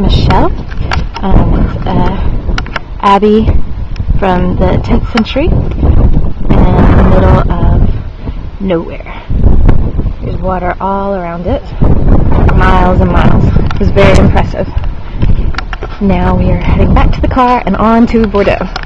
Michel. It's an abbey from the 10th century and in the middle of nowhere. There's water all around it, for miles and miles. It was very impressive. Now we are heading back to the car and on to Bordeaux.